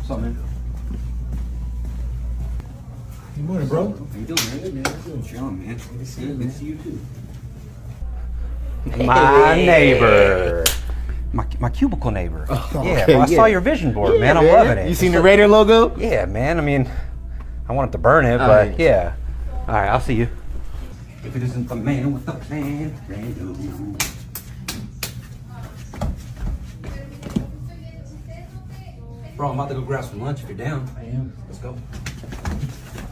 What's up, man? Good morning, bro. How you doing, man? Good, man. Chilling, man. Good to see you, man. Good to see you, too. My neighbor. My cubicle neighbor. Oh, yeah, okay, well, I saw yeah. your vision board, Yeah, man. I'm loving it. You seen the Raider logo? Yeah, man. I mean, I wanted to burn it, but right. yeah. All right, I'll see you. If it isn't the man with the plan, Rando. Bro, I'm about to go grab some lunch if you're down. I am. Let's go.